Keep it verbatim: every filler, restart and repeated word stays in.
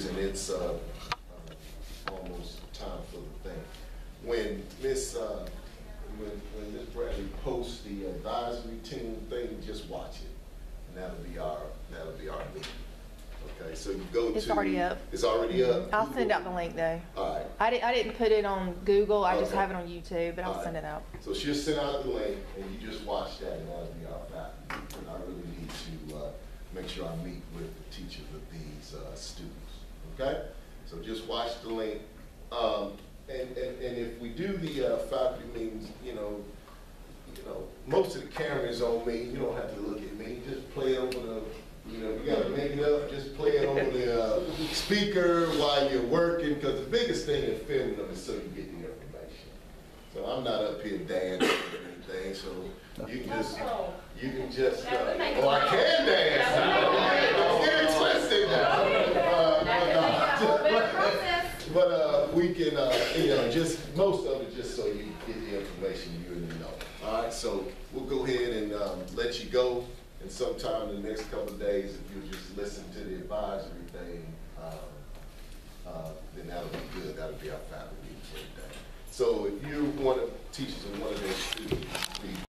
and it's uh, uh, almost time for the thing. When Miss uh, when when Miss Bradley posts the advisory team thing, just watch it, and that'll be our that'll be our meeting. Okay, so you go It's to. already up. It's already up. I'll send out the link though. All right. I, di I didn't put it on Google, I just Okay. have it on YouTube, but I'll All send right. it out. So she'll send out the link, and you just watch that, and that'll be our faculty. And I really need to uh, make sure I meet with the teachers of these uh, students. Okay? So just watch the link. Um, and, and, and if we do the uh, faculty meetings, you know, you know, most of the camera is on me. You don't have to look at me. Just play it over the, you know, you got to make it up. Just play it over the uh, speaker while you're working, because the biggest thing in filming them is so you get the information. So I'm not up here dancing or anything, so you can just, you can just, uh, oh, I can dance. Don't get it twisted now. Uh, but, uh, but uh, we can, uh, you know, just, most of it just so you get the information you really know. All right, so we'll go ahead and um, let you go. And sometime in the next couple of days, if you'll just listen to the advisory thing, um, uh, then that'll be good. That'll be our faculty meeting for the day. So if you want to teach us one of those students,